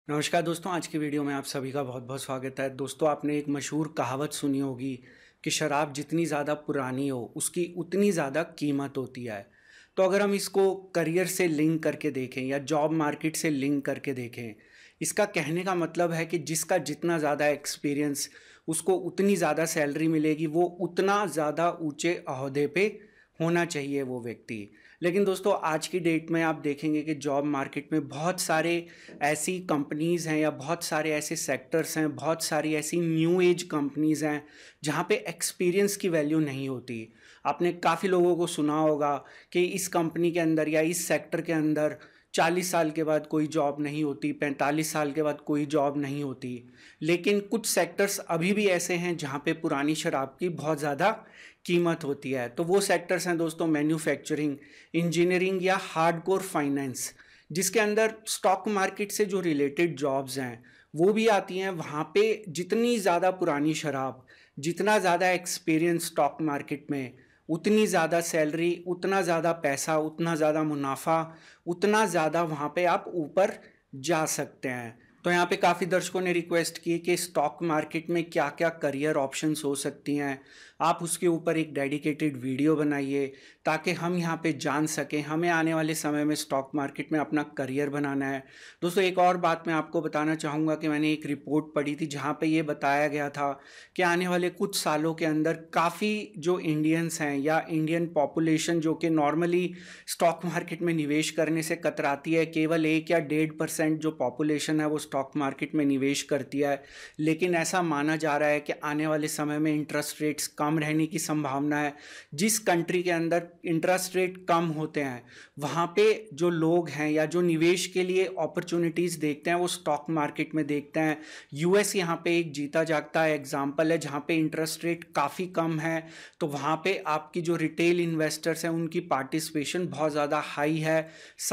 नमस्कार दोस्तों, आज की वीडियो में आप सभी का बहुत बहुत स्वागत है। दोस्तों, आपने एक मशहूर कहावत सुनी होगी कि शराब जितनी ज़्यादा पुरानी हो उसकी उतनी ज़्यादा कीमत होती है। तो अगर हम इसको करियर से लिंक करके देखें या जॉब मार्केट से लिंक करके देखें, इसका कहने का मतलब है कि जिसका जितना ज़्यादा एक्सपीरियंस उसको उतनी ज़्यादा सैलरी मिलेगी, वो उतना ज़्यादा ऊंचे ओहदे पे होना चाहिए वो व्यक्ति। लेकिन दोस्तों, आज की डेट में आप देखेंगे कि जॉब मार्केट में बहुत सारे ऐसी कंपनीज़ हैं या बहुत सारे ऐसे सेक्टर्स हैं, बहुत सारी ऐसी न्यू एज कंपनीज़ हैं जहाँ पे एक्सपीरियंस की वैल्यू नहीं होती। आपने काफ़ी लोगों को सुना होगा कि इस कंपनी के अंदर या इस सेक्टर के अंदर 40 साल के बाद कोई जॉब नहीं होती, 45 साल के बाद कोई जॉब नहीं होती। लेकिन कुछ सेक्टर्स अभी भी ऐसे हैं जहाँ पे पुरानी शराब की बहुत ज़्यादा कीमत होती है। तो वो सेक्टर्स हैं दोस्तों, मैन्युफैक्चरिंग, इंजीनियरिंग या हार्डकोर फाइनेंस, जिसके अंदर स्टॉक मार्केट से जो रिलेटेड जॉब्स हैं वो भी आती हैं। वहाँ पे जितनी ज़्यादा पुरानी शराब, जितना ज़्यादा एक्सपीरियंस स्टॉक मार्केट में, उतनी ज़्यादा सैलरी, उतना ज़्यादा पैसा, उतना ज़्यादा मुनाफा, उतना ज़्यादा वहाँ पे आप ऊपर जा सकते हैं। तो यहाँ पे काफ़ी दर्शकों ने रिक्वेस्ट की कि स्टॉक मार्केट में क्या क्या करियर ऑप्शंस हो सकती हैं, आप उसके ऊपर एक डेडिकेटेड वीडियो बनाइए ताकि हम यहाँ पे जान सकें। हमें आने वाले समय में स्टॉक मार्केट में अपना करियर बनाना है। दोस्तों, एक और बात मैं आपको बताना चाहूँगा कि मैंने एक रिपोर्ट पढ़ी थी जहाँ पे ये बताया गया था कि आने वाले कुछ सालों के अंदर काफ़ी जो इंडियंस हैं या इंडियन पॉपुलेशन जो कि नॉर्मली स्टॉक मार्केट में निवेश करने से कतराती है, केवल 1 या 1.5% जो पॉपुलेशन है वो स्टॉक मार्केट में निवेश करती है। लेकिन ऐसा माना जा रहा है कि आने वाले समय में इंटरेस्ट रेट्स कम रहने की संभावना है। जिस कंट्री के अंदर इंटरेस्ट रेट कम होते हैं वहाँ पे जो लोग हैं या जो निवेश के लिए अपॉर्चुनिटीज़ देखते हैं वो स्टॉक मार्केट में देखते हैं। यूएस यहाँ पे एक जीता जागता एग्जाम्पल है जहाँ पे इंटरेस्ट रेट काफ़ी कम है। तो वहाँ पे आपकी जो रिटेल इन्वेस्टर्स हैं उनकी पार्टिसिपेशन बहुत ज़्यादा हाई है,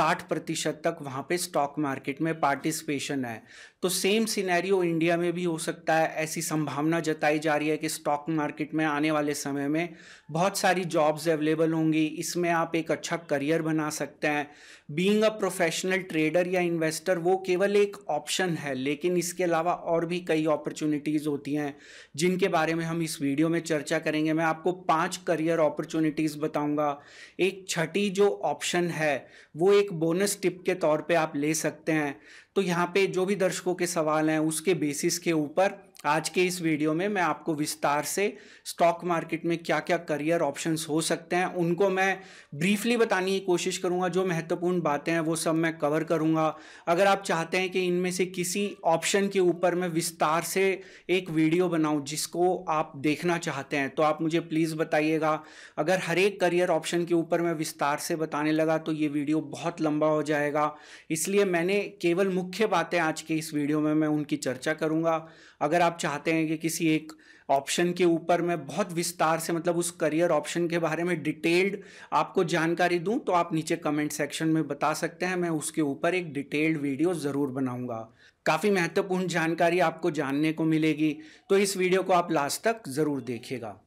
60% तक वहाँ पे स्टॉक मार्केट में पार्टिसिपेशन है। तो सेम सिनेरियो इंडिया में भी हो सकता है। ऐसी संभावना जताई जा रही है कि स्टॉक मार्केट में आने वाले समय में बहुत सारी जॉब्स अवेलेबल होंगी। इसमें आप एक अच्छा करियर बना सकते हैं। बीइंग अ प्रोफेशनल ट्रेडर या इन्वेस्टर वो केवल एक ऑप्शन है, लेकिन इसके अलावा और भी कई अपॉर्चुनिटीज़ होती हैं जिनके बारे में हम इस वीडियो में चर्चा करेंगे। मैं आपको 5 करियर अपॉर्चुनिटीज़ बताऊंगा। एक छठी जो ऑप्शन है वो एक बोनस टिप के तौर पे आप ले सकते हैं। तो यहाँ पे जो भी दर्शकों के सवाल हैं उसके बेसिस के ऊपर आज के इस वीडियो में मैं आपको विस्तार से स्टॉक मार्केट में क्या क्या करियर ऑप्शंस हो सकते हैं उनको मैं ब्रीफली बताने की कोशिश करूंगा। जो महत्वपूर्ण बातें हैं वो सब मैं कवर करूंगा। अगर आप चाहते हैं कि इनमें से किसी ऑप्शन के ऊपर मैं विस्तार से एक वीडियो बनाऊं जिसको आप देखना चाहते हैं तो आप मुझे प्लीज़ बताइएगा। अगर हर एक करियर ऑप्शन के ऊपर मैं विस्तार से बताने लगा तो ये वीडियो बहुत लंबा हो जाएगा, इसलिए मैंने केवल मुख्य बातें आज के इस वीडियो में मैं उनकी चर्चा करूंगा। अगर आप चाहते हैं कि किसी एक ऑप्शन के ऊपर मैं बहुत विस्तार से मतलब उस करियर ऑप्शन के बारे में डिटेल्ड आपको जानकारी दूं तो आप नीचे कमेंट सेक्शन में बता सकते हैं, मैं उसके ऊपर एक डिटेल्ड वीडियो ज़रूर बनाऊंगा। काफ़ी महत्वपूर्ण जानकारी आपको जानने को मिलेगी, तो इस वीडियो को आप लास्ट तक ज़रूर देखिएगा।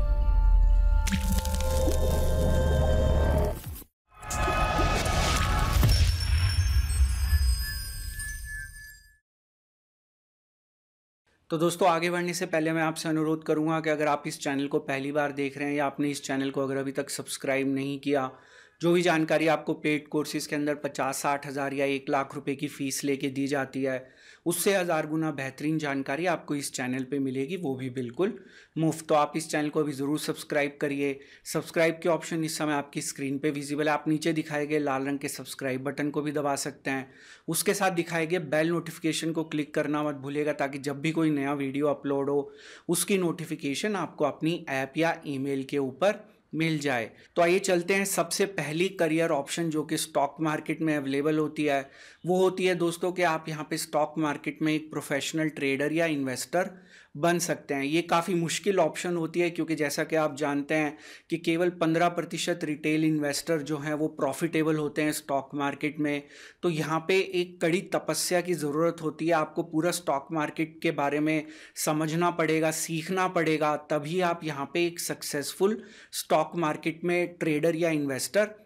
तो दोस्तों, आगे बढ़ने से पहले मैं आपसे अनुरोध करूंगा कि अगर आप इस चैनल को पहली बार देख रहे हैं या आपने इस चैनल को अगर अभी तक सब्सक्राइब नहीं किया, जो भी जानकारी आपको पेड कोर्सेज़ के अंदर 50-60 हज़ार या 1 लाख रुपए की फ़ीस लेके दी जाती है उससे 1000 गुना बेहतरीन जानकारी आपको इस चैनल पे मिलेगी, वो भी बिल्कुल मुफ्त। तो आप इस चैनल को भी ज़रूर सब्सक्राइब करिए। सब्सक्राइब के ऑप्शन इस समय आपकी स्क्रीन पे विजिबल है। आप नीचे दिखाए गए लाल रंग के सब्सक्राइब बटन को भी दबा सकते हैं। उसके साथ दिखाए गए बेल नोटिफिकेशन को क्लिक करना मत भूलिएगा ताकि जब भी कोई नया वीडियो अपलोड हो उसकी नोटिफिकेशन आपको अपनी ऐप या ईमेल के ऊपर मिल जाए। तो आइए चलते हैं। सबसे पहली करियर ऑप्शन जो कि स्टॉक मार्केट में अवेलेबल होती है वो होती है दोस्तों कि आप यहाँ पे स्टॉक मार्केट में एक प्रोफेशनल ट्रेडर या इन्वेस्टर बन सकते हैं। ये काफ़ी मुश्किल ऑप्शन होती है क्योंकि जैसा कि आप जानते हैं कि केवल 15% रिटेल इन्वेस्टर जो हैं वो प्रॉफिटेबल होते हैं स्टॉक मार्केट में। तो यहाँ पे एक कड़ी तपस्या की ज़रूरत होती है। आपको पूरा स्टॉक मार्केट के बारे में समझना पड़ेगा, सीखना पड़ेगा, तभी आप यहाँ पे एक सक्सेसफुल स्टॉक मार्केट में ट्रेडर या इन्वेस्टर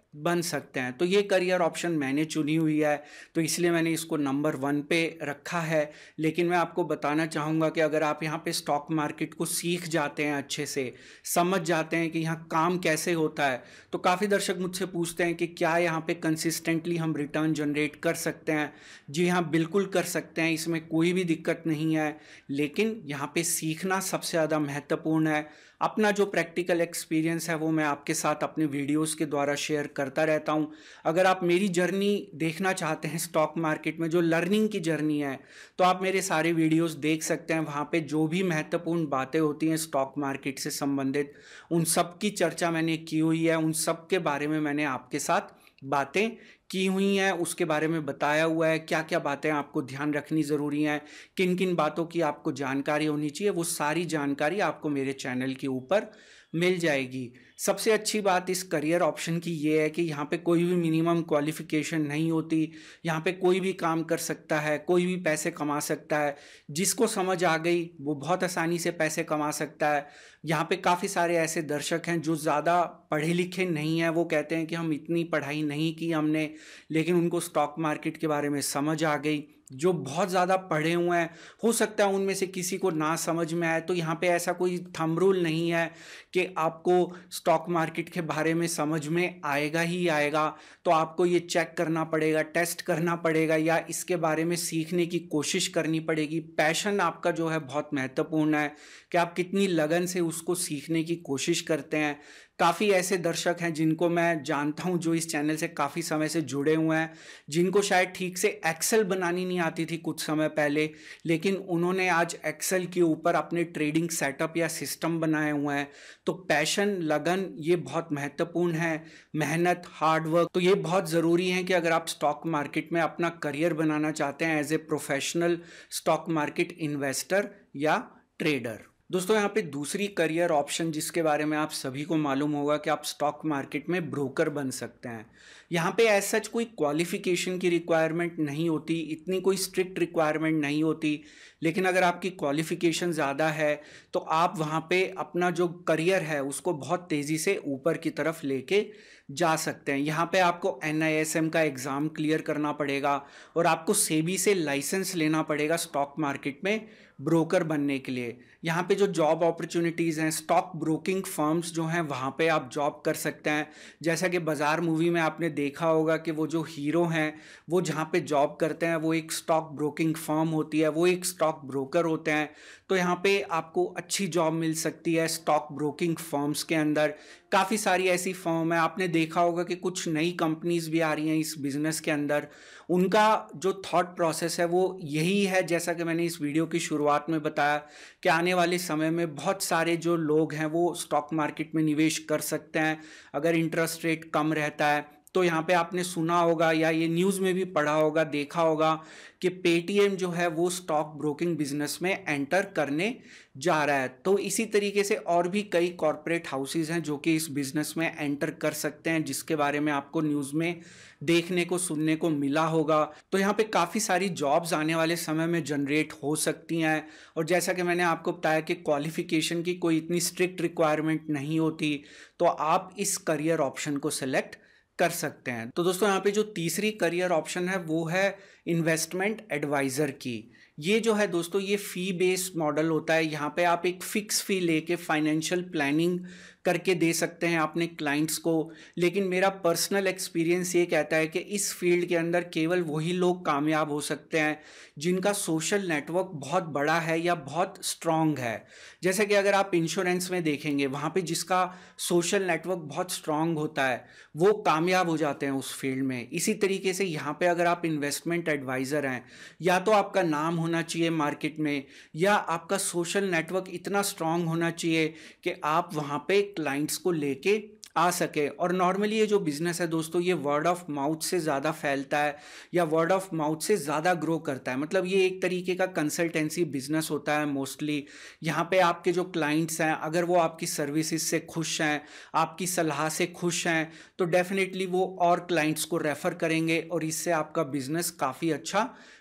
बन सकते हैं। तो ये करियर ऑप्शन मैंने चुनी हुई है, तो इसलिए मैंने इसको नंबर 1 पे रखा है। लेकिन मैं आपको बताना चाहूँगा कि अगर आप यहाँ पे स्टॉक मार्केट को सीख जाते हैं, अच्छे से समझ जाते हैं कि यहाँ काम कैसे होता है, तो काफ़ी दर्शक मुझसे पूछते हैं कि क्या यहाँ पे कंसिस्टेंटली हम रिटर्न जनरेट कर सकते हैं। जी हाँ, बिल्कुल कर सकते हैं, इसमें कोई भी दिक्कत नहीं है। लेकिन यहाँ पे सीखना सबसे ज़्यादा महत्वपूर्ण है। अपना जो प्रैक्टिकल एक्सपीरियंस है वो मैं आपके साथ अपने वीडियोस के द्वारा शेयर करता रहता हूँ। अगर आप मेरी जर्नी देखना चाहते हैं स्टॉक मार्केट में, जो लर्निंग की जर्नी है, तो आप मेरे सारे वीडियोस देख सकते हैं। वहाँ पे जो भी महत्वपूर्ण बातें होती हैं स्टॉक मार्केट से संबंधित, उन सब की चर्चा मैंने की हुई है। उन सब के बारे में मैंने आपके साथ बातें की हुई हैं, उसके बारे में बताया हुआ है, क्या क्या बातें आपको ध्यान रखनी ज़रूरी हैं, किन किन बातों की आपको जानकारी होनी चाहिए। वो सारी जानकारी आपको मेरे चैनल के ऊपर मिल जाएगी। सबसे अच्छी बात इस करियर ऑप्शन की ये है कि यहाँ पे कोई भी मिनिमम क्वालिफिकेशन नहीं होती। यहाँ पे कोई भी काम कर सकता है, कोई भी पैसे कमा सकता है। जिसको समझ आ गई वो बहुत आसानी से पैसे कमा सकता है। यहाँ पे काफ़ी सारे ऐसे दर्शक हैं जो ज़्यादा पढ़े लिखे नहीं हैं, वो कहते हैं कि हम इतनी पढ़ाई नहीं की हमने, लेकिन उनको स्टॉक मार्केट के बारे में समझ आ गई। जो बहुत ज़्यादा पढ़े हुए हैं, हो सकता है उनमें से किसी को ना समझ में आए, तो यहाँ पे ऐसा कोई थंब रूल नहीं है कि आपको स्टॉक मार्केट के बारे में समझ में आएगा ही आएगा। तो आपको ये चेक करना पड़ेगा, टेस्ट करना पड़ेगा, या इसके बारे में सीखने की कोशिश करनी पड़ेगी। पैशन आपका जो है बहुत महत्वपूर्ण है कि आप कितनी लगन से उसको सीखने की कोशिश करते हैं। काफ़ी ऐसे दर्शक हैं जिनको मैं जानता हूं जो इस चैनल से काफ़ी समय से जुड़े हुए हैं, जिनको शायद ठीक से एक्सेल बनानी नहीं आती थी कुछ समय पहले, लेकिन उन्होंने आज एक्सेल के ऊपर अपने ट्रेडिंग सेटअप या सिस्टम बनाए हुए हैं। तो पैशन, लगन, ये बहुत महत्वपूर्ण है। मेहनत, हार्डवर्क, तो ये बहुत ज़रूरी है कि अगर आप स्टॉक मार्केट में अपना करियर बनाना चाहते हैं as a professional stock market investor या ट्रेडर। दोस्तों, यहाँ पे दूसरी करियर ऑप्शन जिसके बारे में आप सभी को मालूम होगा कि आप स्टॉक मार्केट में ब्रोकर बन सकते हैं। यहाँ पे एज सच कोई क्वालिफिकेशन की रिक्वायरमेंट नहीं होती, इतनी कोई स्ट्रिक्ट रिक्वायरमेंट नहीं होती। लेकिन अगर आपकी क्वालिफिकेशन ज़्यादा है तो आप वहाँ पे अपना जो करियर है उसको बहुत तेज़ी से ऊपर की तरफ लेके जा सकते हैं। यहाँ पे आपको NISM का एग्ज़ाम क्लियर करना पड़ेगा और आपको सेबी से लाइसेंस लेना पड़ेगा स्टॉक मार्केट में ब्रोकर बनने के लिए। यहाँ पे जो जॉब अपॉर्चुनिटीज़ हैं, स्टॉक ब्रोकिंग फर्म्स जो हैं वहाँ पे आप जॉब कर सकते हैं। जैसा कि बाजार मूवी में आपने देखा होगा कि वो जो हीरो हैं वो जहाँ पे जॉब करते हैं वो एक स्टॉक ब्रोकिंग फर्म होती है, वो एक स्टॉक ब्रोकर होते हैं। तो यहाँ पे आपको अच्छी जॉब मिल सकती है स्टॉक ब्रोकिंग फर्म्स के अंदर। काफ़ी सारी ऐसी फर्म है, आपने देखा होगा कि कुछ नई कंपनीज भी आ रही हैं इस बिज़नेस के अंदर। उनका जो थॉट प्रोसेस है वो यही है, जैसा कि मैंने इस वीडियो की शुरुआत में बताया, कि आने वाले समय में बहुत सारे जो लोग हैं वो स्टॉक मार्केट में निवेश कर सकते हैं अगर इंटरेस्ट रेट कम रहता है। तो यहाँ पे आपने सुना होगा या ये न्यूज़ में भी पढ़ा होगा, देखा होगा कि पेटीएम जो है वो स्टॉक ब्रोकिंग बिजनेस में एंटर करने जा रहा है। तो इसी तरीके से और भी कई कॉरपोरेट हाउसेज हैं जो कि इस बिजनेस में एंटर कर सकते हैं, जिसके बारे में आपको न्यूज़ में देखने को, सुनने को मिला होगा। तो यहाँ पे काफ़ी सारी जॉब्स आने वाले समय में जनरेट हो सकती हैं। और जैसा कि मैंने आपको बताया कि क्वालिफिकेशन की कोई इतनी स्ट्रिक्ट रिक्वायरमेंट नहीं होती, तो आप इस करियर ऑप्शन को सिलेक्ट कर सकते हैं। तो दोस्तों, यहाँ पे जो तीसरी करियर ऑप्शन है वो है इन्वेस्टमेंट एडवाइज़र की। ये जो है दोस्तों, ये फ़ी बेस्ड मॉडल होता है। यहाँ पे आप एक फ़िक्स फ़ी लेके फाइनेंशियल प्लानिंग करके दे सकते हैं अपने क्लाइंट्स को। लेकिन मेरा पर्सनल एक्सपीरियंस ये कहता है कि इस फील्ड के अंदर केवल वही लोग कामयाब हो सकते हैं जिनका सोशल नेटवर्क बहुत बड़ा है या बहुत स्ट्रॉन्ग है। जैसे कि अगर आप इंश्योरेंस में देखेंगे, वहाँ पे जिसका सोशल नेटवर्क बहुत स्ट्रॉन्ग होता है वो कामयाब हो जाते हैं उस फील्ड में। इसी तरीके से यहाँ पे अगर आप इन्वेस्टमेंट एडवाइज़र हैं, या तो आपका नाम होना चाहिए मार्केट में, या आपका सोशल नेटवर्क इतना स्ट्रॉन्ग होना चाहिए कि आप वहाँ पे क्लाइंट्स को लेके आ सके। और नॉर्मली ये जो बिज़नेस है दोस्तों, ये वर्ड ऑफ माउथ से ज़्यादा फैलता है या वर्ड ऑफ माउथ से ज़्यादा ग्रो करता है। मतलब ये एक तरीके का कंसल्टेंसी बिजनेस होता है मोस्टली। यहाँ पे आपके जो क्लाइंट्स हैं, अगर वो आपकी सर्विसेज से खुश हैं, आपकी सलाह से खुश हैं, तो डेफिनेटली वो और क्लाइंट्स को रेफ़र करेंगे और इससे आपका बिज़नेस काफ़ी अच्छा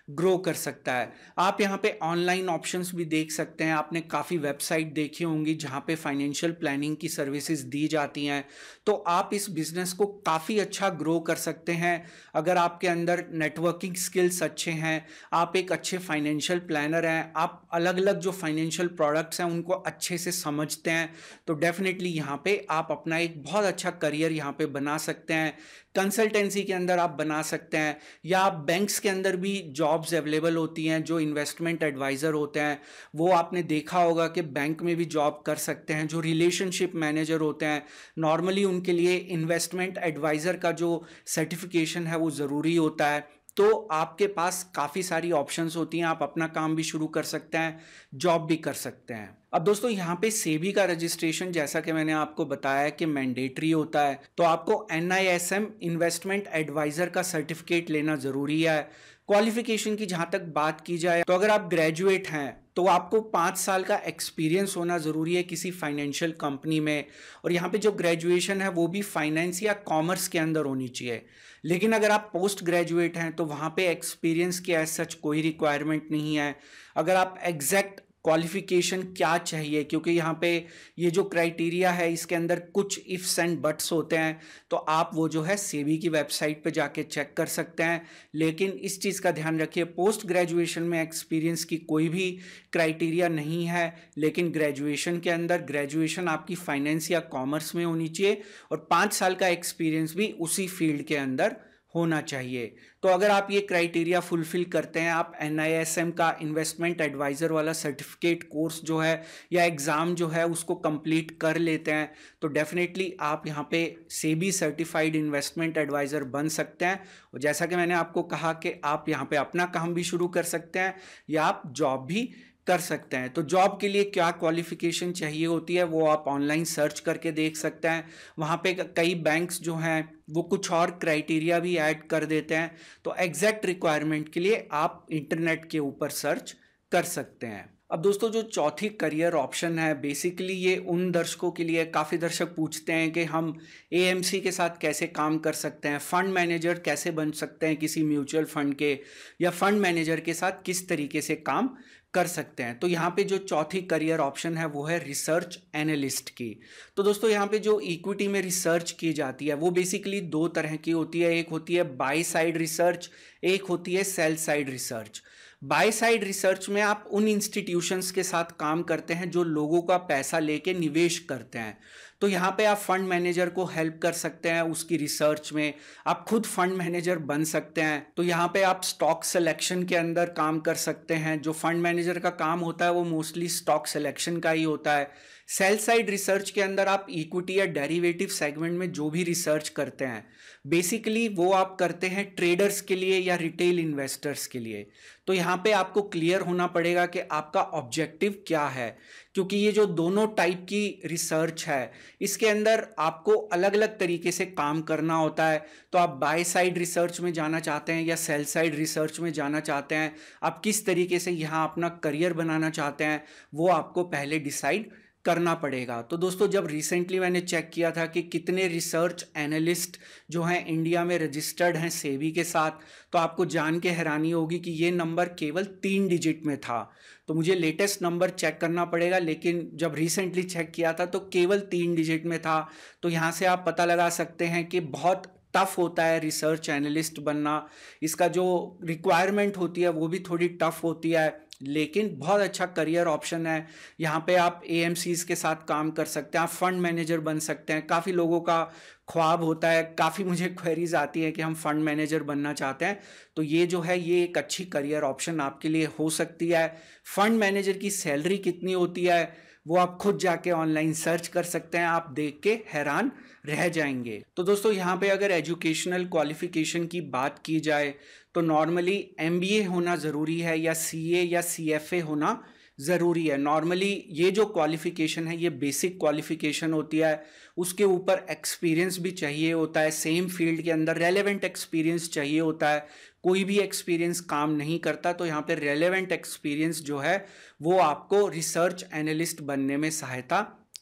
ग्रो कर सकता है। आप यहाँ पे ऑनलाइन ऑप्शंस भी देख सकते हैं। आपने काफ़ी वेबसाइट देखी होंगी जहाँ पे फाइनेंशियल प्लानिंग की सर्विसेज दी जाती हैं, तो आप इस बिजनेस को काफ़ी अच्छा ग्रो कर सकते हैं। अगर आपके अंदर नेटवर्किंग स्किल्स अच्छे हैं, आप एक अच्छे फाइनेंशियल प्लानर हैं, आप अलग अलग जो फाइनेंशियल प्रोडक्ट्स हैं उनको अच्छे से समझते हैं, तो डेफिनेटली यहाँ पे आप अपना एक बहुत अच्छा करियर यहाँ पे बना सकते हैं। कंसल्टेंसी के अंदर आप बना सकते हैं, या आप बैंक्स के अंदर भी जॉब्स अवेलेबल होती हैं। जो इन्वेस्टमेंट एडवाइज़र होते हैं वो आपने देखा होगा कि बैंक में भी जॉब कर सकते हैं। जो रिलेशनशिप मैनेजर होते हैं, नॉर्मली उनके लिए इन्वेस्टमेंट एडवाइज़र का जो सर्टिफिकेशन है वो ज़रूरी होता है। तो आपके पास काफ़ी सारी ऑप्शंस होती हैं, आप अपना काम भी शुरू कर सकते हैं, जॉब भी कर सकते हैं। अब दोस्तों यहाँ पे सेबी का रजिस्ट्रेशन, जैसा कि मैंने आपको बताया कि मैंडेटरी होता है, तो आपको NISM इन्वेस्टमेंट एडवाइज़र का सर्टिफिकेट लेना ज़रूरी है। क्वालिफिकेशन की जहाँ तक बात की जाए, तो अगर आप ग्रेजुएट हैं तो आपको 5 साल का एक्सपीरियंस होना ज़रूरी है किसी फाइनेंशियल कंपनी में, और यहाँ पे जो ग्रेजुएशन है वो भी फाइनेंस या कॉमर्स के अंदर होनी चाहिए। लेकिन अगर आप पोस्ट ग्रेजुएट हैं तो वहाँ पे एक्सपीरियंस की एज सच कोई रिक्वायरमेंट नहीं है। अगर आप एग्जैक्ट क्वालिफिकेशन क्या चाहिए, क्योंकि यहाँ पे ये जो क्राइटेरिया है इसके अंदर कुछ इफ्स एंड बट्स होते हैं, तो आप वो जो है सेबी की वेबसाइट पे जाके चेक कर सकते हैं। लेकिन इस चीज़ का ध्यान रखिए, पोस्ट ग्रेजुएशन में एक्सपीरियंस की कोई भी क्राइटेरिया नहीं है, लेकिन ग्रेजुएशन के अंदर ग्रेजुएशन आपकी फाइनेंस या कॉमर्स में होनी चाहिए, और 5 साल का एक्सपीरियंस भी उसी फील्ड के अंदर होना चाहिए। तो अगर आप ये क्राइटेरिया फुलफिल करते हैं, आप NISM का इन्वेस्टमेंट एडवाइज़र वाला सर्टिफिकेट कोर्स जो है या एग्ज़ाम जो है उसको कंप्लीट कर लेते हैं, तो डेफिनेटली आप यहाँ पे सेबी सर्टिफाइड इन्वेस्टमेंट एडवाइज़र बन सकते हैं। और जैसा कि मैंने आपको कहा कि आप यहाँ पे अपना काम भी शुरू कर सकते हैं या आप जॉब भी कर सकते हैं। तो जॉब के लिए क्या क्वालिफिकेशन चाहिए होती है वो आप ऑनलाइन सर्च करके देख सकते हैं। वहाँ पे कई बैंक्स जो हैं वो कुछ और क्राइटेरिया भी ऐड कर देते हैं, तो एग्जैक्ट रिक्वायरमेंट के लिए आप इंटरनेट के ऊपर सर्च कर सकते हैं। अब दोस्तों जो चौथी करियर ऑप्शन है, बेसिकली ये उन दर्शकों के लिए, काफ़ी दर्शक पूछते हैं कि हम AMC के साथ कैसे काम कर सकते हैं, फंड मैनेजर कैसे बन सकते हैं किसी म्यूचुअल फंड के, या फंड मैनेजर के साथ किस तरीके से काम कर सकते हैं। तो यहाँ पे जो चौथी करियर ऑप्शन है वो है रिसर्च एनालिस्ट की। तो दोस्तों यहाँ पे जो इक्विटी में रिसर्च की जाती है वो बेसिकली 2 तरह की होती है। एक होती है बाय साइड रिसर्च, एक होती है sell side research. Buy side research में आप उन इंस्टीट्यूशंस के साथ काम करते हैं जो लोगों का पैसा लेके निवेश करते हैं। तो यहाँ पे आप फंड मैनेजर को हेल्प कर सकते हैं उसकी रिसर्च में, आप खुद फंड मैनेजर बन सकते हैं। तो यहाँ पे आप स्टॉक सिलेक्शन के अंदर काम कर सकते हैं। जो फंड मैनेजर का काम होता है वो मोस्टली स्टॉक सिलेक्शन का ही होता है। सेल साइड रिसर्च के अंदर आप इक्विटी या डेरिवेटिव सेगमेंट में जो भी रिसर्च करते हैं, बेसिकली वो आप करते हैं ट्रेडर्स के लिए या रिटेल इन्वेस्टर्स के लिए। तो यहाँ पे आपको क्लियर होना पड़ेगा कि आपका ऑब्जेक्टिव क्या है, क्योंकि ये जो दोनों टाइप की रिसर्च है इसके अंदर आपको अलग अलग तरीके से काम करना होता है। तो आप बाय साइड रिसर्च में जाना चाहते हैं या सेल साइड रिसर्च में जाना चाहते हैं, आप किस तरीके से यहाँ अपना करियर बनाना चाहते हैं, वो आपको पहले डिसाइड करना पड़ेगा। तो दोस्तों जब रिसेंटली मैंने चेक किया था कि कितने रिसर्च एनालिस्ट जो हैं इंडिया में रजिस्टर्ड हैं सेबी के साथ, तो आपको जान के हैरानी होगी कि ये नंबर केवल 3 डिजिट में था। तो मुझे लेटेस्ट नंबर चेक करना पड़ेगा, लेकिन जब रिसेंटली चेक किया था तो केवल 3 डिजिट में था। तो यहाँ से आप पता लगा सकते हैं कि बहुत टफ होता है रिसर्च एनालिस्ट बनना। इसका जो रिक्वायरमेंट होती है वो भी थोड़ी टफ होती है, लेकिन बहुत अच्छा करियर ऑप्शन है। यहाँ पे आप AMCs के साथ काम कर सकते हैं, आप फंड मैनेजर बन सकते हैं। काफ़ी लोगों का ख्वाब होता है, काफ़ी मुझे क्वेरीज आती हैं कि हम फंड मैनेजर बनना चाहते हैं, तो ये जो है ये एक अच्छी करियर ऑप्शन आपके लिए हो सकती है। फंड मैनेजर की सैलरी कितनी होती है वो आप खुद जाके ऑनलाइन सर्च कर सकते हैं, आप देख के हैरान रह जाएंगे। तो दोस्तों यहाँ पे अगर एजुकेशनल क्वालिफिकेशन की बात की जाए तो नॉर्मली MBA होना ज़रूरी है, या CA या CFA होना ज़रूरी है। नॉर्मली ये जो क्वालिफिकेशन है ये बेसिक क्वालिफिकेशन होती है, उसके ऊपर एक्सपीरियंस भी चाहिए होता है, सेम फील्ड के अंदर रेलेवेंट एक्सपीरियंस चाहिए होता है। कोई भी एक्सपीरियंस काम नहीं करता, तो यहाँ पे रेलेवेंट एक्सपीरियंस जो है वो आपको रिसर्च एनालिस्ट बनने में सहायता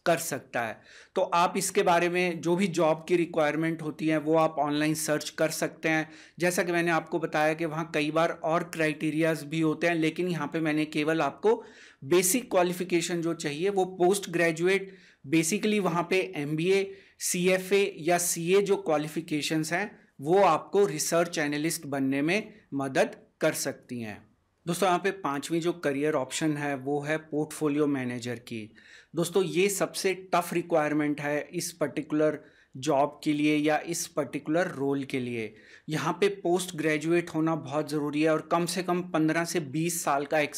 कर सकता है। तो आप इसके बारे में जो भी जॉब की रिक्वायरमेंट होती है वो आप ऑनलाइन सर्च कर सकते हैं। जैसा कि मैंने आपको बताया कि वहाँ कई बार और क्राइटेरियाज भी होते हैं, लेकिन यहाँ पे मैंने केवल आपको बेसिक क्वालिफिकेशन जो चाहिए वो पोस्ट ग्रेजुएट, बेसिकली वहाँ पे MBA, CFA या CA जो क्वालिफिकेशंस हैं वो आपको रिसर्च एनालिस्ट बनने में मदद कर सकती हैं। दोस्तों यहाँ पे पांचवी जो करियर ऑप्शन है वो है पोर्टफोलियो मैनेजर की। दोस्तों ये सबसे टफ रिक्वायरमेंट है इस पर्टिकुलर जॉब के लिए या इस पर्टिकुलर रोल के लिए। यहाँ पे पोस्ट ग्रेजुएट होना बहुत ज़रूरी है और कम से कम 15 से 20 साल का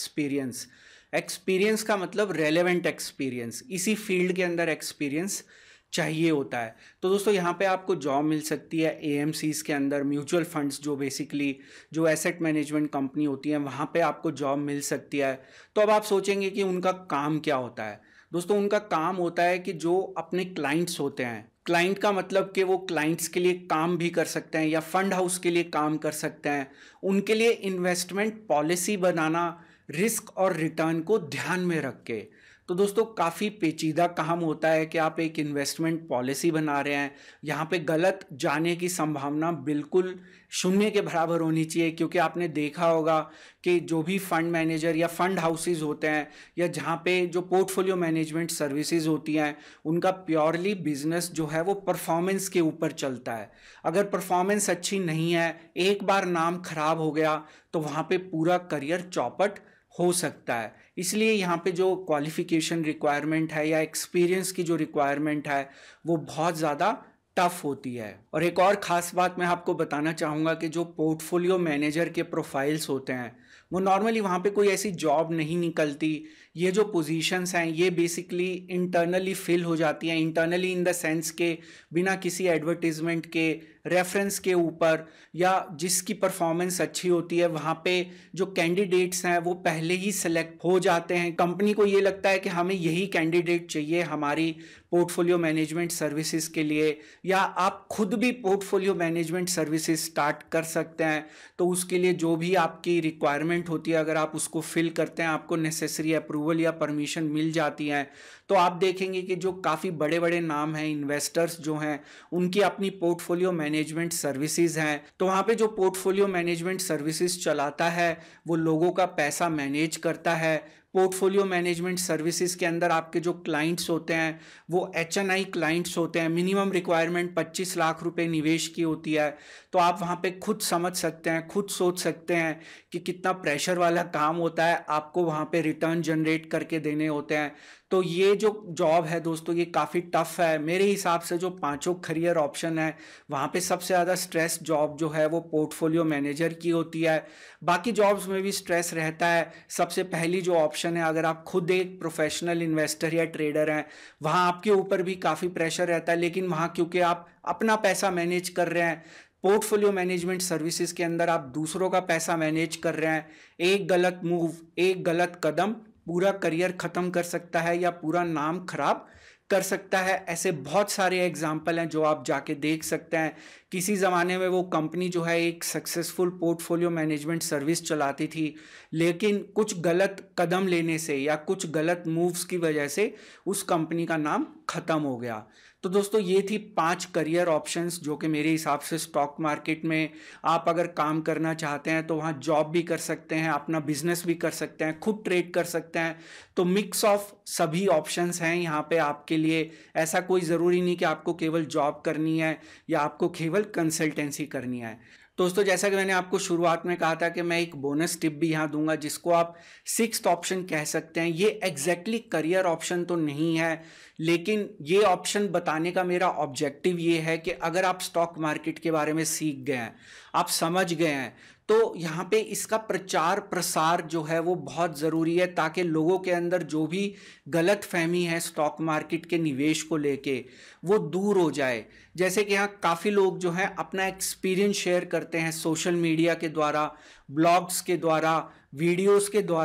एक्सपीरियंस का मतलब रेलेवेंट एक्सपीरियंस, इसी फील्ड के अंदर एक्सपीरियंस चाहिए होता है। तो दोस्तों यहाँ पे आपको जॉब मिल सकती है AMCs के अंदर, म्यूचुअल फंड्स जो बेसिकली जो एसेट मैनेजमेंट कंपनी होती है वहाँ पे आपको जॉब मिल सकती है। तो अब आप सोचेंगे कि उनका काम क्या होता है। दोस्तों उनका काम होता है कि जो अपने क्लाइंट्स होते हैं, क्लाइंट का मतलब कि वो क्लाइंट्स के लिए काम भी कर सकते हैं या फंड हाउस के लिए काम कर सकते हैं, उनके लिए इन्वेस्टमेंट पॉलिसी बनाना, रिस्क और रिटर्न को ध्यान में रख के। तो दोस्तों काफ़ी पेचीदा काम होता है कि आप एक इन्वेस्टमेंट पॉलिसी बना रहे हैं। यहाँ पे गलत जाने की संभावना बिल्कुल शून्य के बराबर होनी चाहिए, क्योंकि आपने देखा होगा कि जो भी फंड मैनेजर या फंड हाउसेस होते हैं या जहाँ पे जो पोर्टफोलियो मैनेजमेंट सर्विसेज होती हैं उनका प्योरली बिजनेस जो है वो परफॉर्मेंस के ऊपर चलता है। अगर परफॉर्मेंस अच्छी नहीं है, एक बार नाम खराब हो गया तो वहाँ पे पूरा करियर चौपट हो सकता है। इसलिए यहाँ पे जो क्वालिफिकेशन रिक्वायरमेंट है या एक्सपीरियंस की जो रिक्वायरमेंट है वो बहुत ज़्यादा टफ होती है। और एक और ख़ास बात मैं आपको बताना चाहूँगा कि जो पोर्टफोलियो मैनेजर के प्रोफाइल्स होते हैं वो नॉर्मली वहाँ पे कोई ऐसी जॉब नहीं निकलती। ये जो पोजीशंस हैं ये बेसिकली इंटरनली फिल हो जाती हैं, इंटरनली इन द सेंस के बिना किसी एडवर्टीजमेंट के, रेफरेंस के ऊपर, या जिसकी परफॉर्मेंस अच्छी होती है वहाँ पे जो कैंडिडेट्स हैं वो पहले ही सिलेक्ट हो जाते हैं। कंपनी को ये लगता है कि हमें यही कैंडिडेट चाहिए हमारी पोर्टफोलियो मैनेजमेंट सर्विसेज के लिए, या आप खुद भी पोर्टफोलियो मैनेजमेंट सर्विसेज स्टार्ट कर सकते हैं। तो उसके लिए जो भी आपकी रिक्वायरमेंट होती है अगर आप उसको फिल करते हैं, आपको नेसेसरी अप्रूवल या परमिशन मिल जाती है, तो आप देखेंगे कि जो काफ़ी बड़े बड़े नाम हैं, इन्वेस्टर्स जो हैं, उनकी अपनी पोर्टफोलियो मैनेजमेंट सर्विसेज हैं। तो वहाँ पे जो पोर्टफोलियो मैनेजमेंट सर्विसेज चलाता है वो लोगों का पैसा मैनेज करता है। पोर्टफोलियो मैनेजमेंट सर्विसेज के अंदर आपके जो क्लाइंट्स होते हैं वो HNI क्लाइंट्स होते हैं। मिनिमम रिक्वायरमेंट 25 लाख रुपए निवेश की होती है। तो आप वहाँ पे खुद समझ सकते हैं, खुद सोच सकते हैं कि कितना प्रेशर वाला काम होता है, आपको वहाँ पे रिटर्न जनरेट करके देने होते हैं। तो ये जो जॉब है दोस्तों ये काफ़ी टफ है। मेरे हिसाब से जो पांचों करियर ऑप्शन है वहाँ पे सबसे ज़्यादा स्ट्रेस जॉब जो है वो पोर्टफोलियो मैनेजर की होती है। बाकी जॉब्स में भी स्ट्रेस रहता है। सबसे पहली जो ऑप्शन है, अगर आप खुद एक प्रोफेशनल इन्वेस्टर या ट्रेडर हैं, वहाँ आपके ऊपर भी काफ़ी प्रेशर रहता है, लेकिन वहाँ क्योंकि आप अपना पैसा मैनेज कर रहे हैं, पोर्टफोलियो मैनेजमेंट सर्विसेज के अंदर आप दूसरों का पैसा मैनेज कर रहे हैं, एक गलत मूव, एक गलत कदम पूरा करियर ख़त्म कर सकता है या पूरा नाम खराब कर सकता है। ऐसे बहुत सारे एग्जाम्पल हैं जो आप जाके देख सकते हैं। किसी ज़माने में वो कंपनी जो है एक सक्सेसफुल पोर्टफोलियो मैनेजमेंट सर्विस चलाती थी, लेकिन कुछ गलत कदम लेने से या कुछ गलत मूव्स की वजह से उस कंपनी का नाम ख़त्म हो गया। तो दोस्तों ये थी 5 करियर ऑप्शंस जो कि मेरे हिसाब से स्टॉक मार्केट में आप अगर काम करना चाहते हैं तो वहाँ जॉब भी कर सकते हैं, अपना बिजनेस भी कर सकते हैं, खुद ट्रेड कर सकते हैं। तो मिक्स ऑफ सभी ऑप्शंस हैं यहाँ पे आपके लिए। ऐसा कोई ज़रूरी नहीं कि आपको केवल जॉब करनी है या आपको केवल कंसल्टेंसी करनी है। दोस्तों जैसा कि मैंने आपको शुरुआत में कहा था कि मैं एक बोनस टिप भी यहाँ दूंगा जिसको आप 6th ऑप्शन कह सकते हैं। ये एग्जैक्टली करियर ऑप्शन तो नहीं है, लेकिन ये ऑप्शन बताने का मेरा ऑब्जेक्टिव ये है कि अगर आप स्टॉक मार्केट के बारे में सीख गए हैं, आप समझ गए हैं, तो यहाँ पे इसका प्रचार प्रसार जो है वो बहुत ज़रूरी है, ताकि लोगों के अंदर जो भी गलत फहमी है स्टॉक मार्केट के निवेश को लेके वो दूर हो जाए। जैसे कि यहाँ काफ़ी लोग जो हैं अपना एक्सपीरियंस शेयर करते हैं सोशल मीडिया के द्वारा, ब्लॉग्स के द्वारा, वीडियोस के द्वारा,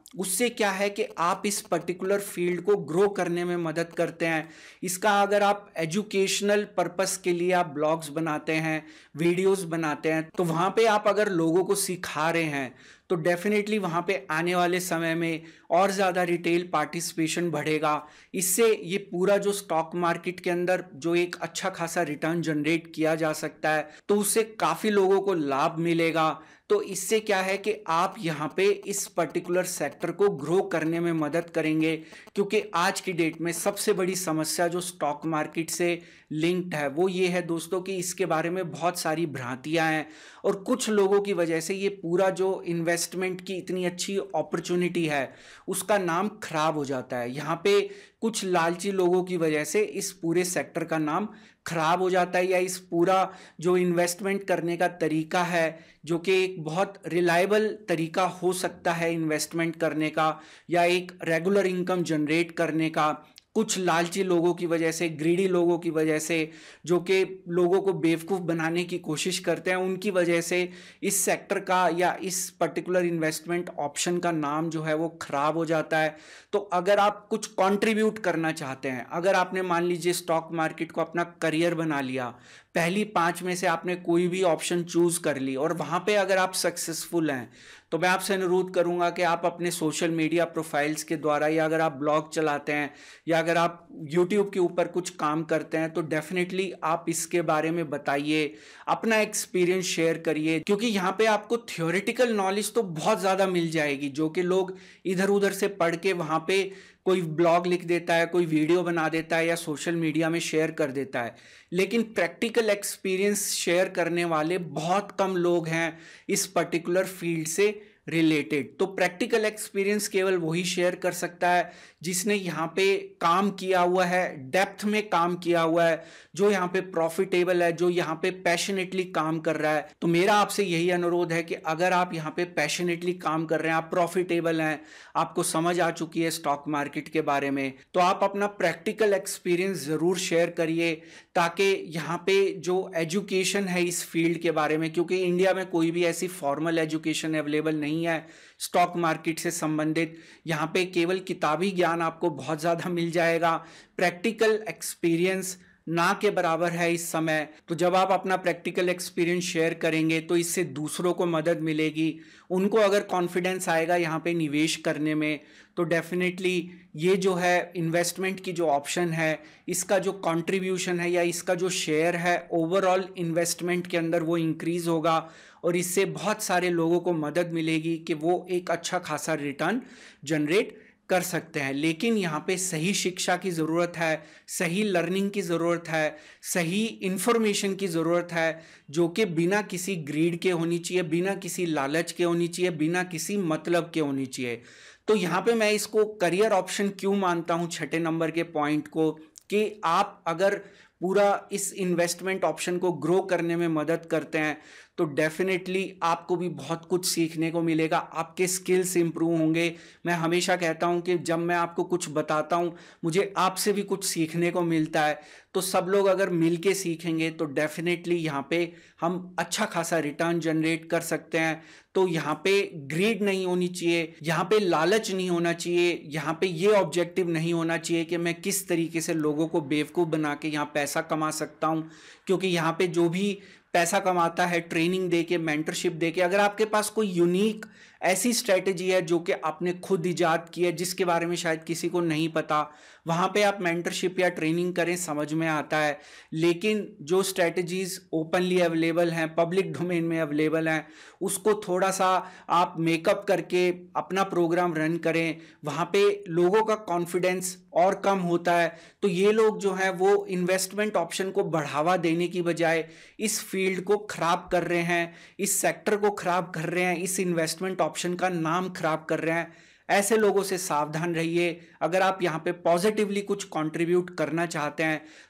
उससे क्या है कि आप इस पर्टिकुलर फील्ड को ग्रो करने में मदद करते हैं। इसका अगर आप एजुकेशनल पर्पस के लिए आप ब्लॉग्स बनाते हैं, वीडियोस बनाते हैं, तो वहाँ पे आप अगर लोगों को सिखा रहे हैं तो डेफिनेटली वहाँ पे आने वाले समय में और ज़्यादा रिटेल पार्टिसिपेशन बढ़ेगा। इससे ये पूरा जो स्टॉक मार्केट के अंदर जो एक अच्छा खासा रिटर्न जनरेट किया जा सकता है, तो उससे काफ़ी लोगों को लाभ मिलेगा। तो इससे क्या है कि आप यहाँ पे इस पर्टिकुलर सेक्टर को ग्रो करने में मदद करेंगे, क्योंकि आज की डेट में सबसे बड़ी समस्या जो स्टॉक मार्केट से लिंक्ड है वो ये है दोस्तों कि इसके बारे में बहुत सारी भ्रांतियां हैं, और कुछ लोगों की वजह से ये पूरा जो इन्वेस्टमेंट की इतनी अच्छी अपॉर्चुनिटी है उसका नाम खराब हो जाता है। यहाँ पे कुछ लालची लोगों की वजह से इस पूरे सेक्टर का नाम खराब हो जाता है, या इस पूरा जो इन्वेस्टमेंट करने का तरीका है जो कि एक बहुत रिलायबल तरीका हो सकता है इन्वेस्टमेंट करने का या एक रेगुलर इनकम जनरेट करने का, कुछ लालची लोगों की वजह से, ग्रीडी लोगों की वजह से, जो कि लोगों को बेवकूफ़ बनाने की कोशिश करते हैं, उनकी वजह से इस सेक्टर का या इस पर्टिकुलर इन्वेस्टमेंट ऑप्शन का नाम जो है वो खराब हो जाता है। तो अगर आप कुछ कंट्रीब्यूट करना चाहते हैं, अगर आपने मान लीजिए स्टॉक मार्केट को अपना करियर बना लिया, पहली 5 में से आपने कोई भी ऑप्शन चूज कर ली और वहां पे अगर आप सक्सेसफुल हैं, तो मैं आपसे अनुरोध करूंगा कि आप अपने सोशल मीडिया प्रोफाइल्स के द्वारा, या अगर आप ब्लॉग चलाते हैं या अगर आप यूट्यूब के ऊपर कुछ काम करते हैं, तो डेफिनेटली आप इसके बारे में बताइए, अपना एक्सपीरियंस शेयर करिए, क्योंकि यहाँ पे आपको थ्योरेटिकल नॉलेज तो बहुत ज़्यादा मिल जाएगी जो कि लोग इधर उधर से पढ़ के वहाँ पे कोई ब्लॉग लिख देता है, कोई वीडियो बना देता है या सोशल मीडिया में शेयर कर देता है, लेकिन प्रैक्टिकल एक्सपीरियंस शेयर करने वाले बहुत कम लोग हैं इस पर्टिकुलर फील्ड से रिलेटेड। तो प्रैक्टिकल एक्सपीरियंस केवल वही शेयर कर सकता है जिसने यहाँ पे काम किया हुआ है, डेप्थ में काम किया हुआ है, जो यहाँ पे प्रॉफिटेबल है, जो यहाँ पे पैशनेटली काम कर रहा है। तो मेरा आपसे यही अनुरोध है कि अगर आप यहाँ पे पैशनेटली काम कर रहे हैं, आप प्रॉफिटेबल हैं, आपको समझ आ चुकी है स्टॉक मार्केट के बारे में, तो आप अपना प्रैक्टिकल एक्सपीरियंस ज़रूर शेयर करिए, ताकि यहाँ पे जो एजुकेशन है इस फील्ड के बारे में, क्योंकि इंडिया में कोई भी ऐसी फॉर्मल एजुकेशन अवेलेबल नहीं है स्टॉक मार्केट से संबंधित। यहाँ पे केवल किताबी ज्ञान आपको बहुत ज़्यादा मिल जाएगा, प्रैक्टिकल एक्सपीरियंस ना के बराबर है इस समय। तो जब आप अपना प्रैक्टिकल एक्सपीरियंस शेयर करेंगे तो इससे दूसरों को मदद मिलेगी, उनको अगर कॉन्फिडेंस आएगा यहाँ पे निवेश करने में, तो डेफिनेटली ये जो है इन्वेस्टमेंट की जो ऑप्शन है, इसका जो कंट्रीब्यूशन है या इसका जो शेयर है ओवरऑल इन्वेस्टमेंट के अंदर, वो इंक्रीज होगा और इससे बहुत सारे लोगों को मदद मिलेगी कि वो एक अच्छा खासा रिटर्न जनरेट कर सकते हैं। लेकिन यहाँ पे सही शिक्षा की ज़रूरत है, सही लर्निंग की ज़रूरत है, सही इंफॉर्मेशन की ज़रूरत है, जो कि बिना किसी ग्रीड के होनी चाहिए, बिना किसी लालच के होनी चाहिए, बिना किसी मतलब के होनी चाहिए। तो यहाँ पे मैं इसको करियर ऑप्शन क्यों मानता हूँ, छठे नंबर के पॉइंट को, कि आप अगर पूरा इस इन्वेस्टमेंट ऑप्शन को ग्रो करने में मदद करते हैं तो डेफिनेटली आपको भी बहुत कुछ सीखने को मिलेगा, आपके स्किल्स इंप्रूव होंगे। मैं हमेशा कहता हूं कि जब मैं आपको कुछ बताता हूं मुझे आपसे भी कुछ सीखने को मिलता है, तो सब लोग अगर मिलके सीखेंगे तो डेफिनेटली यहाँ पे हम अच्छा खासा रिटर्न जनरेट कर सकते हैं। तो यहाँ पे ग्रीड नहीं होनी चाहिए, यहाँ पे लालच नहीं होना चाहिए, यहाँ पे ये ऑब्जेक्टिव नहीं होना चाहिए कि मैं किस तरीके से लोगों को बेवकूफ़ बना के यहाँ पैसा कमा सकता हूँ, क्योंकि यहाँ पे जो भी पैसा कमाता है ट्रेनिंग दे के, मेंटरशिप दे के, अगर आपके पास कोई यूनिक ऐसी स्ट्रेटेजी है जो कि आपने खुद इजाद की है, जिसके बारे में शायद किसी को नहीं पता, वहाँ पे आप मेंटरशिप या ट्रेनिंग करें, समझ में आता है। लेकिन जो स्ट्रेटजीज ओपनली अवेलेबल हैं, पब्लिक डोमेन में अवेलेबल हैं, उसको थोड़ा सा आप मेकअप करके अपना प्रोग्राम रन करें, वहाँ पे लोगों का कॉन्फिडेंस और कम होता है। तो ये लोग जो हैं वो इन्वेस्टमेंट ऑप्शन को बढ़ावा देने की बजाय इस फील्ड को खराब कर रहे हैं, इस सेक्टर को खराब कर रहे हैं, इस इन्वेस्टमेंट ऑप्शन का नाम खराब कर रहे हैं। ऐसे लोगों से सावधान रहिए। अगर आप यहाँ पे पॉजिटिवली कुछ कंट्रीब्यूट करना चाहते हैं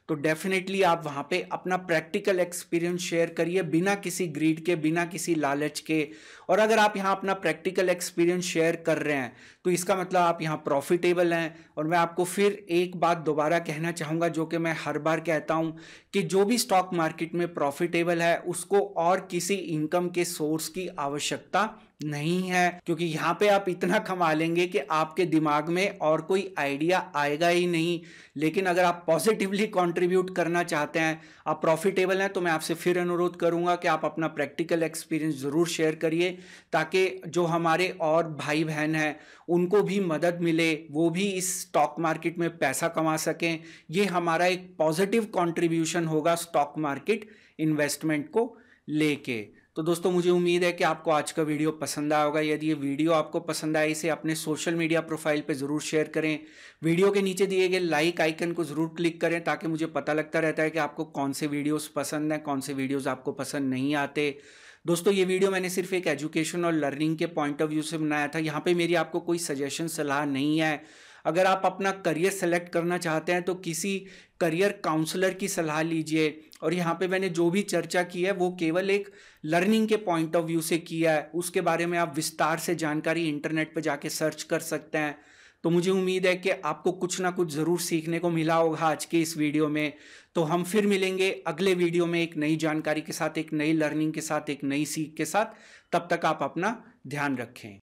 तो डेफिनेटली आप वहाँ पे अपना प्रैक्टिकल एक्सपीरियंस शेयर करिए, बिना किसी ग्रीड के, बिना किसी लालच के। और अगर आप यहाँ अपना प्रैक्टिकल एक्सपीरियंस शेयर कर रहे हैं तो इसका मतलब आप यहाँ प्रॉफिटेबल हैं। और मैं आपको फिर एक बात दोबारा कहना चाहूँगा, जो कि मैं हर बार कहता हूँ, कि जो भी स्टॉक मार्केट में प्रॉफिटेबल है उसको और किसी इनकम के सोर्स की आवश्यकता नहीं है, क्योंकि यहाँ पे आप इतना कमा लेंगे कि आपके दिमाग में और कोई आइडिया आएगा ही नहीं। लेकिन अगर आप पॉजिटिवली कंट्रीब्यूट करना चाहते हैं, आप प्रॉफिटेबल हैं, तो मैं आपसे फिर अनुरोध करूंगा कि आप अपना प्रैक्टिकल एक्सपीरियंस ज़रूर शेयर करिए, ताकि जो हमारे और भाई बहन हैं उनको भी मदद मिले, वो भी इस स्टॉक मार्केट में पैसा कमा सकें। ये हमारा एक पॉजिटिव कंट्रीब्यूशन होगा स्टॉक मार्केट इन्वेस्टमेंट को लेके। तो दोस्तों, मुझे उम्मीद है कि आपको आज का वीडियो पसंद आया होगा। यदि ये वीडियो आपको पसंद आए, इसे अपने सोशल मीडिया प्रोफाइल पे ज़रूर शेयर करें। वीडियो के नीचे दिए गए लाइक आइकन को ज़रूर क्लिक करें, ताकि मुझे पता लगता रहता है कि आपको कौन से वीडियोस पसंद हैं, कौन से वीडियोस आपको पसंद नहीं आते। दोस्तों, ये वीडियो मैंने सिर्फ एक एजुकेशन और लर्निंग के पॉइंट ऑफ व्यू से बनाया था। यहाँ पे मेरी आपको कोई सजेशन सलाह नहीं है। अगर आप अपना करियर सेलेक्ट करना चाहते हैं तो किसी करियर काउंसलर की सलाह लीजिए। और यहाँ पे मैंने जो भी चर्चा की है वो केवल एक लर्निंग के पॉइंट ऑफ व्यू से किया है। उसके बारे में आप विस्तार से जानकारी इंटरनेट पे जाके सर्च कर सकते हैं। तो मुझे उम्मीद है कि आपको कुछ ना कुछ ज़रूर सीखने को मिला होगा आज के इस वीडियो में। तो हम फिर मिलेंगे अगले वीडियो में एक नई जानकारी के साथ, एक नई लर्निंग के साथ, एक नई सीख के साथ। तब तक आप अपना ध्यान रखें।